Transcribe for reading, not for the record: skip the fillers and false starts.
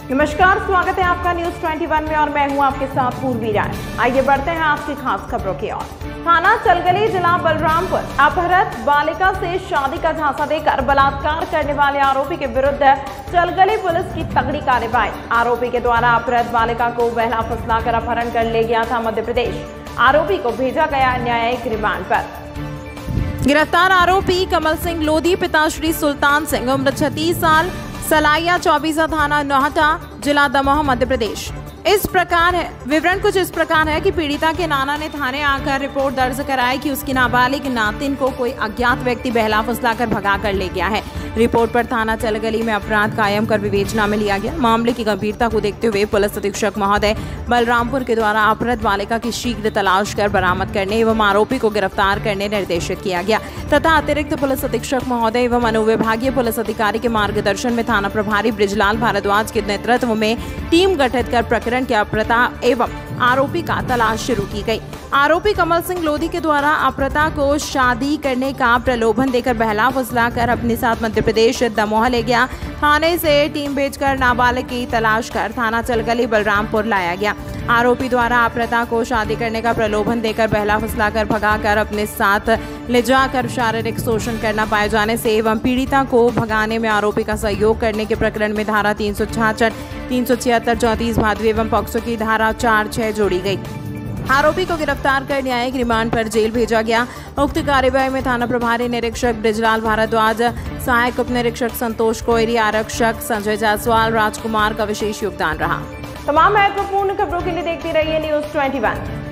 नमस्कार, स्वागत है आपका न्यूज 21 में और मैं हूं आपके साथ पूर्वी राय। आइए बढ़ते हैं आज की खास खबरों की ओर। थाना चलगली, जिला बलरामपुर, अपहृत बालिका से शादी का झांसा देकर बलात्कार करने वाले आरोपी के विरुद्ध चलगली पुलिस की तगड़ी कार्रवाई। आरोपी के द्वारा अपहृत बालिका को बहला फुसलाकर अपहरण कर ले गया था मध्य प्रदेश। आरोपी को भेजा गया न्यायिक रिमांड पर। गिरफ्तार आरोपी कमल सिंह लोधी, पिता श्री सुल्तान सिंह, उम्र 36 साल, सलाइया 24 थाना नौहटा, जिला दमोह, मध्य प्रदेश। विवरण कुछ इस प्रकार है कि पीड़िता के नाना ने थाने आकर रिपोर्ट दर्ज कराई कि उसकी नाबालिग नातिन को कोई अज्ञात व्यक्ति बहला फुसलाकर भगा कर ले गया है। रिपोर्ट पर थाना चलगली में अपराध कायम कर विवेचना में लिया गया। मामले की गंभीरता को देखते हुए पुलिस अधीक्षक महोदय बलरामपुर के द्वारा अपहृत बालिका की शीघ्र तलाश कर बरामद करने एवं आरोपी को गिरफ्तार करने निर्देशित किया गया तथा अतिरिक्त पुलिस अधीक्षक महोदय एवं अनुविभागीय पुलिस अधिकारी के मार्गदर्शन में थाना प्रभारी बृजलाल भारद्वाज के नेतृत्व में टीम गठित कर प्रकरण के अपहृता एवं आरोपी का तलाश शुरू की गई। आरोपी कमल सिंह लोधी के द्वारा अपहृता को शादी करने का प्रलोभन देकर बहला फुसलाकर अपने साथ मध्य प्रदेश दमोह ले गया। थाने से टीम भेजकर नाबालिग की तलाश कर थाना चलगली बलरामपुर लाया गया। आरोपी द्वारा अपहृता को शादी करने का प्रलोभन देकर बहला फुसलाकर भगाकर अपने साथ ले जाकर शारीरिक शोषण करना पाए जाने से एवं पीड़िता को भगाने में आरोपी का सहयोग करने के प्रकरण में धारा 366, 376, 34 भादवी एवं पॉक्सो की धारा 4-6 जोड़ी गई। आरोपी को गिरफ्तार कर न्यायिक रिमांड पर जेल भेजा गया। उक्त कार्यवाही में थाना प्रभारी निरीक्षक बृजलाल भारद्वाज, सहायक उप निरीक्षक संतोष कोयरी, आरक्षक संजय जायसवाल, राजकुमार का विशेष योगदान रहा। तमाम महत्वपूर्ण खबरों के लिए देखते रहिए न्यूज 21।